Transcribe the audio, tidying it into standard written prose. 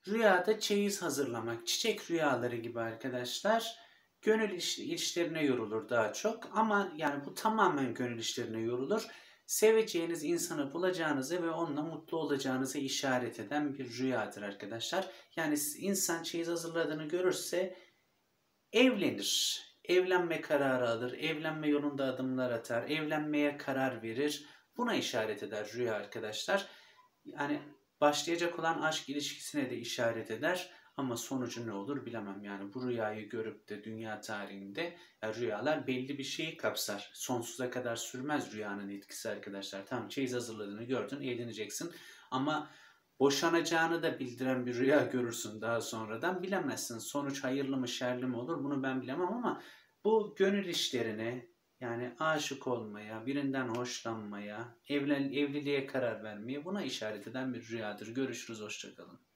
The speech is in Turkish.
Rüyada çeyiz hazırlamak, çiçek rüyaları gibi arkadaşlar. Gönül işlerine yorulur daha çok ama yani bu tamamen gönül işlerine yorulur. Seveceğiniz insanı bulacağınızı ve onunla mutlu olacağınızı işaret eden bir rüyadır arkadaşlar. Yani insan çeyiz hazırladığını görürse evlenir. Evlenme kararı alır, evlenme yolunda adımlar atar, evlenmeye karar verir. Buna işaret eder rüya arkadaşlar. Yani başlayacak olan aşk ilişkisine de işaret eder ama sonucu ne olur bilemem. Yani bu rüyayı görüp de dünya tarihinde rüyalar belli bir şeyi kapsar. Sonsuza kadar sürmez rüyanın etkisi arkadaşlar. Tamam, çeyiz hazırladığını gördün, evleneceksin ama boşanacağını da bildiren bir rüya görürsün daha sonradan. Bilemezsin sonuç hayırlı mı şerli mi olur, bunu ben bilemem ama bu gönül işlerine, yani aşık olmaya, birinden hoşlanmaya, evliliğe karar vermeye, buna işaret eden bir rüyadır. Görüşürüz, hoşça kalın.